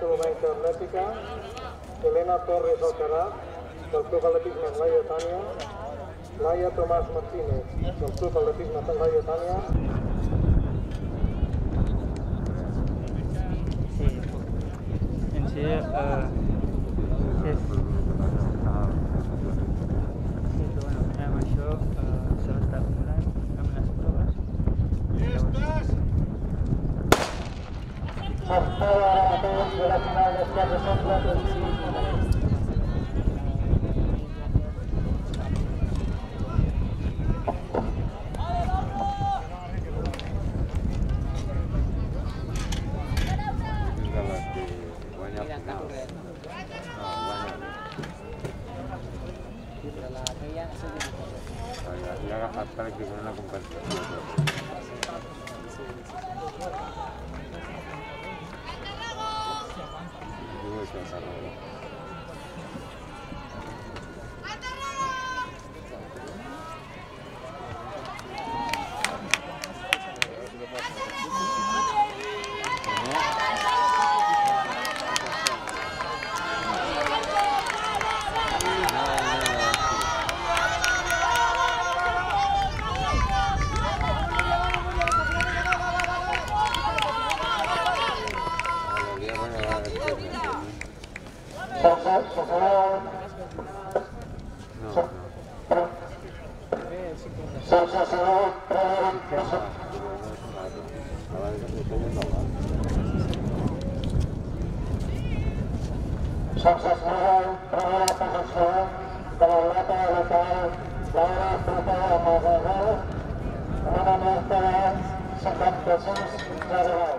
Colomenca Atlètica, Elena Torres Alcaraz, del Club Atletisme Laietània, Laia Tomàs Martínez, del Club Atletisme Laietània. Sí, en sí, és... Sí, que bueno, amb això se l'està acumulant amb les proves. Sorteo ara mateix de la final dels 400 metres. L'ha agafat pràcticament la compensació. Diu això, Tarragona. Sense esmerol, primera posició de l'atleta local Laura Fruta de Corredor, una marca de 56,08.